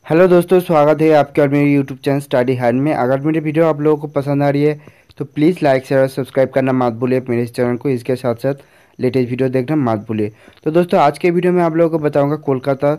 Hello दोस्तों, स्वागत है आपके और मेरे यूट्यूब चैनल स्टडी हार्ड में। अगर मेरी वीडियो आप लोगों को पसंद आ रही है तो प्लीज़ लाइक शेयर और सब्सक्राइब करना मत भूलिए मेरे इस चैनल को। इसके साथ साथ लेटेस्ट वीडियो देखना मत भूलिए। तो दोस्तों, आज के वीडियो में आप लोगों को बताऊंगा कोलकाता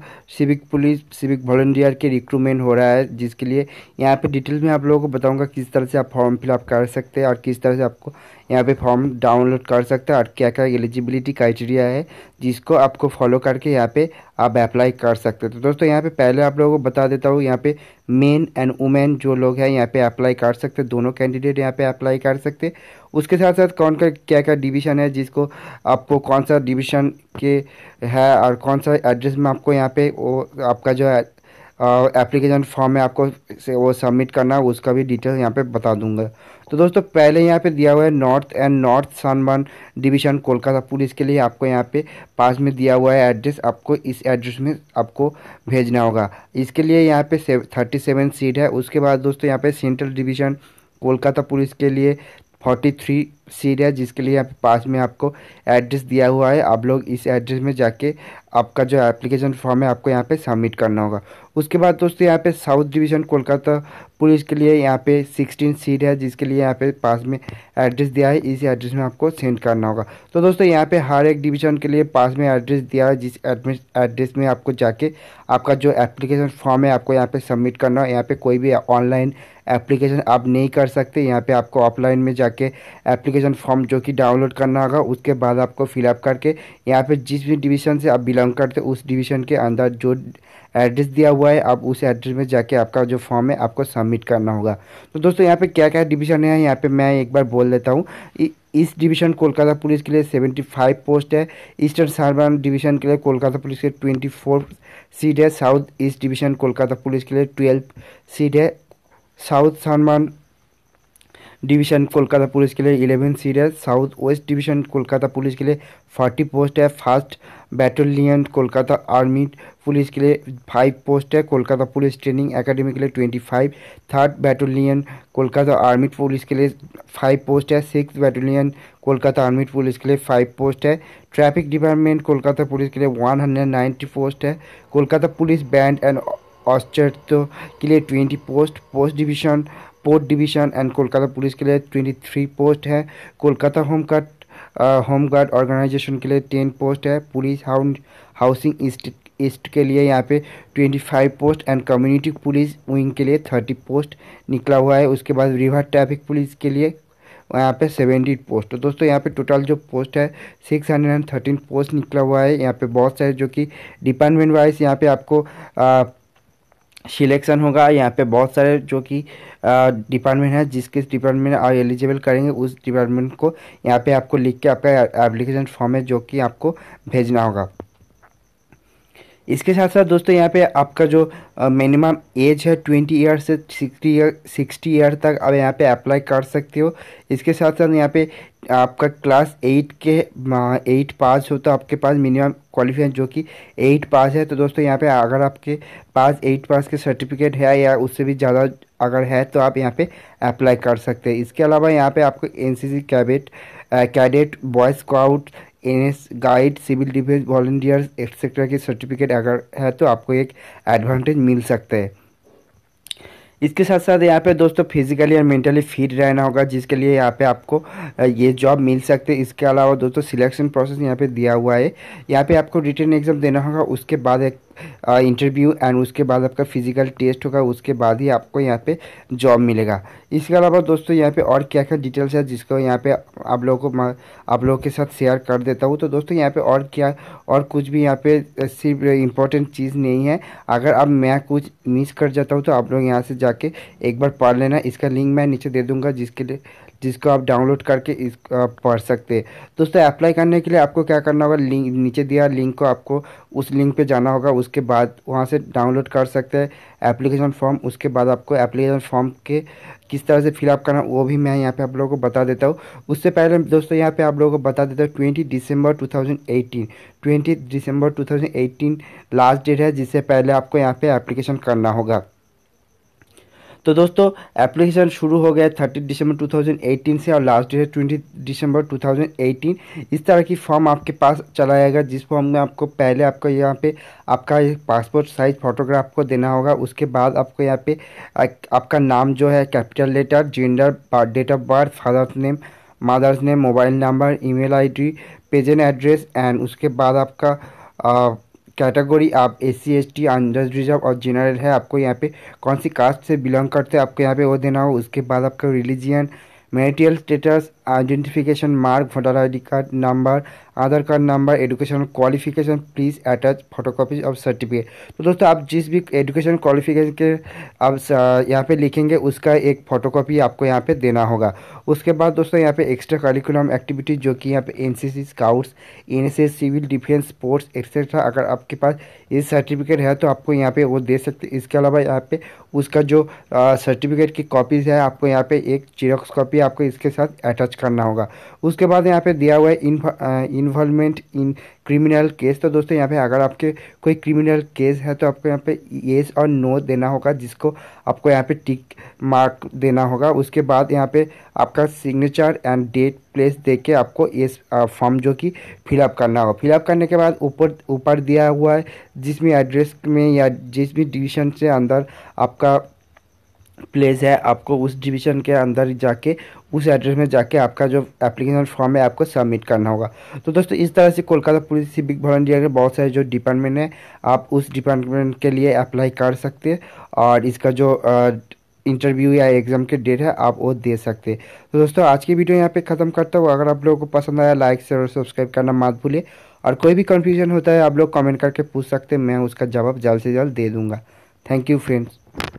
सिविक वॉलंटियर के रिक्रूटमेंट हो रहा है, जिसके लिए यहाँ पे डिटेल्स में आप लोगों को बताऊंगा किस तरह से आप फॉर्म फिलअप कर सकते हैं और किस तरह से आपको यहाँ पे फॉर्म डाउनलोड कर सकते हैं और क्या क्या एलिजिबिलिटी क्राइटेरिया है जिसको आपको फॉलो करके यहाँ पे आप अप्लाई कर सकते हैं। तो दोस्तों, यहाँ पे पहले आप लोगों को बता देता हूँ, यहाँ पे मेन एंड वुमेन जो लोग हैं यहाँ पे अप्लाई कर सकते हैं, दोनों कैंडिडेट यहाँ पे अप्लाई कर सकते हैं। उसके साथ साथ कौन का क्या क्या डिवीज़न है, जिसको आपको कौन सा डिवीज़न के है और कौन सा एड्रेस में आपको यहाँ पे वो आपका जो है एप्लीकेशन फॉर्म है आपको वो सबमिट करना है, उसका भी डिटेल यहाँ पे बता दूंगा। तो दोस्तों, पहले यहाँ पे दिया हुआ है north suburban division Kolkata police के लिए आपको यहाँ पे पास में दिया हुआ है एड्रेस, आपको इस एड्रेस में आपको भेजना होगा। इसके लिए यहाँ पे 37 सीट है। उसके बाद दोस्तों, यहाँ पे सेंट्रल डिवीज़न कोलकाता पुलिस के लिए 43 सीट है, जिसके लिए यहाँ पे पास में आपको एड्रेस दिया हुआ है। आप लोग इस एड्रेस में जाके आपका जो एप्लीकेशन फॉर्म है आपको यहाँ पे सबमिट करना होगा। उसके बाद दोस्तों, यहाँ पे साउथ डिवीज़न कोलकाता पुलिस के लिए यहाँ पे 16 सीट है, जिसके लिए यहाँ पे पास में एड्रेस दिया है। इस एड्रेस में आपको सेंड करना होगा। तो दोस्तों, यहाँ पे हर एक डिवीज़न के लिए पास में एड्रेस दिया है, जिस एड्रेस में आपको जाके आपका जो एप्लीकेशन फॉर्म है आपको यहाँ पे सबमिट करना है। यहाँ पे कोई भी ऑनलाइन एप्लीकेशन आप नहीं कर सकते, यहाँ पे आपको ऑफलाइन में जाके एप्लीकेशन फॉर्म जो कि डाउनलोड करना होगा। उसके बाद आपको फिलअप करके यहाँ पे जिस भी डिवीज़न से आप बिलोंग करते हैं उस डिवीज़न के अंदर जो एड्रेस दिया हुआ है आप उस एड्रेस में जाके आपका जो फॉर्म है आपको सबमिट करना होगा। तो दोस्तों, यहाँ पे क्या क्या डिवीज़न है यहाँ पे मैं एक बार बोल देता हूँ। इस डिवीज़न कोलकाता पुलिस के लिए 75 पोस्ट है। ईस्टर्न सनबर्न डिवीज़न के लिए कोलकाता पुलिस के 24 सीट है। South east division Kolkata police के लिए 12 सीट है। South suburban division Kolkata police के लिए 11 सीट है। South west division Kolkata police के लिए 40 पोस्ट है। First battalion Kolkata army police के लिए 5 पोस्ट है। कोलकाता पुलिस ट्रेनिंग एकेडमी के लिए 25। Third battalion Kolkata army police के लिए 5 पोस्ट है। 6th battalion Kolkata army police के लिए 5 पोस्ट है। ट्रैफिक डिपार्टमेंट कोलकाता पुलिस के लिए 190 पोस्ट है। कोलकाता पुलिस बैंड एंड ऑस्चर्तो के लिए 20 post division port division and Kolkata police के लिए 23 पोस्ट है। कोलकाता होमगार्ड ऑर्गेनाइजेशन के लिए 10 पोस्ट है। पुलिस हाउसिंग ईस्ट के लिए यहाँ पे 25 post and community police wing के लिए 30 पोस्ट निकला हुआ है। उसके बाद रिवर ट्रैफिक पुलिस के लिए यहाँ पे 70 पोस्ट। तो दोस्तों, यहाँ पे टोटल जो पोस्ट है 613 पोस्ट निकला हुआ है। यहाँ पे बहुत सारे जो कि डिपार्टमेंट वाइज यहाँ पे आपको सिलेक्शन होगा। यहाँ पे बहुत सारे जो कि डिपार्टमेंट है, जिसके डिपार्टमेंट आप एलिजिबल करेंगे उस डिपार्टमेंट को यहाँ पे आपको लिख के आपका एप्लीकेशन फॉर्म है जो कि आपको भेजना होगा। इसके साथ साथ दोस्तों, यहाँ पे आपका जो मिनिमम एज है 20 ईयर से 60 ईयर तक आप यहाँ पे अप्लाई कर सकते हो। इसके साथ साथ यहाँ पे आपका क्लास 8 पास हो तो आपके पास मिनिमम क्वालिफिकेशन जो कि 8 पास है। तो दोस्तों, यहाँ पे अगर आपके पास 8 पास के सर्टिफिकेट है या उससे भी ज़्यादा अगर है तो आप यहाँ पे अप्लाई कर सकते हैं। इसके अलावा यहाँ पे आपको NCC cadet boy scout NS guide civil defence volunteers etcetera के सर्टिफिकेट अगर है तो आपको एक एडवांटेज मिल सकता है। इसके साथ साथ यहाँ पे दोस्तों फिजिकली और मेंटली फिट रहना होगा, जिसके लिए यहाँ पे आपको ये जॉब मिल सकते हैं। इसके अलावा दोस्तों सिलेक्शन प्रोसेस यहाँ पे दिया हुआ है। यहाँ पे आपको रिटन एग्जाम देना होगा, उसके बाद एक इंटरव्यू एंड उसके बाद आपका फिजिकल टेस्ट होगा, उसके बाद ही आपको यहाँ पे जॉब मिलेगा। इसके अलावा दोस्तों, यहाँ पे और क्या क्या डिटेल्स है जिसको यहाँ पे आप लोगों के साथ शेयर कर देता हूँ। तो दोस्तों, यहाँ पे और क्या और कुछ भी यहाँ पे सिर्फ इम्पोर्टेंट चीज़ नहीं है। अगर अब मैं कुछ मिस कर जाता हूँ तो आप लोग यहाँ से जाके एक बार पढ़ लेना। इसका लिंक मैं नीचे दे दूँगा जिसको आप डाउनलोड करके पढ़ सकते हैं। दोस्तों, अप्लाई करने के लिए आपको क्या करना होगा, लिंक नीचे दिया लिंक को आपको उस लिंक पे जाना होगा। उसके बाद वहाँ से डाउनलोड कर सकते हैं एप्लीकेशन फॉर्म। उसके बाद आपको एप्लीकेशन फॉर्म के किस तरह से फिलअप करना वो भी मैं यहाँ पे आप लोगों को बता देता हूँ। उससे पहले दोस्तों, यहाँ पे आप लोगों को बता देता हूँ 20 दिसंबर 2018 लास्ट डेट है, जिससे पहले आपको यहाँ पे एप्लीकेशन करना होगा। तो दोस्तों एप्लीकेशन शुरू हो गया 30 दिसंबर 2018 से और लास्ट डेट है 20 दिसंबर 2018। इस तरह की फॉर्म आपके पास चला आएगा, जिस फॉर्म में आपको पहले आपको यहाँ पे आपका पासपोर्ट साइज फोटोग्राफ को देना होगा। उसके बाद आपको यहाँ पे आपका नाम जो है capital letter, gender, date of birth, father's name, mother's name, mobile number, email ID, present address and उसके बाद आपका कैटेगरी आप SC ST अंडर रिजर्व और जनरल है, आपको यहाँ पे कौन सी कास्ट से बिलोंग करते हैं आपको यहाँ पे वो देना हो। उसके बाद आपका religion, marital status, identification mark, voter ID card number, Aadhaar card number, education qualification, please attach photocopy of certificate. तो दोस्तों आप जिस भी एजुकेशन क्वालिफिकेशन के आप यहाँ पे लिखेंगे उसका एक फ़ोटोकॉपी आपको यहाँ पे देना होगा। उसके बाद दोस्तों यहाँ पे एक्स्ट्रा करिकुलम एक्टिविटी जो कि यहाँ पे NCC, scouts, NSS, civil defence, sports etcetera, अगर आपके पास ये सर्टिफिकेट है तो आपको यहाँ पे वो दे सकते। इसके अलावा यहाँ पे उसका जो सर्टिफिकेट की कॉपीज़ है आपको यहाँ पे एक जेरॉक्स कॉपी आपको इसके साथ अटैच करना होगा। उसके बाद यहाँ पे दिया हुआ है इन्वॉल्वमेंट इन क्रिमिनल केस। तो दोस्तों यहाँ पे अगर आपके कोई क्रिमिनल केस है तो आपको यहाँ पे येस और नो देना होगा, जिसको आपको यहाँ पे टिक मार्क देना होगा। उसके बाद यहाँ पे आपका सिग्नेचर एंड डेट प्लेस देके आपको इस फॉर्म जो कि फिलअप करना होगा। फिलअप करने के बाद ऊपर दिया हुआ है जिसमें एड्रेस में या जिस भी डिवीज़न से अंदर आपका प्लेस है, आपको उस डिवीज़न के अंदर जाके उस एड्रेस में जाके आपका जो एप्लीकेशन फॉर्म है आपको सबमिट करना होगा। तो दोस्तों इस तरह से कोलकाता पुलिस सिविक वॉलंटियर के बहुत सारे जो डिपार्टमेंट है आप उस डिपार्टमेंट के लिए अप्लाई कर सकते हैं और इसका जो इंटरव्यू या एग्ज़ाम के डेट है आप वो दे सकते हैं। तो दोस्तों आज की वीडियो यहाँ पे ख़त्म करता हूँ। अगर आप लोगों को पसंद आया लाइक शेयर और सब्सक्राइब करना मत भूलिए, और कोई भी कन्फ्यूजन होता है आप लोग कमेंट करके पूछ सकते हैं, मैं उसका जवाब जल्द से जल्द दे दूँगा। Thank you friends.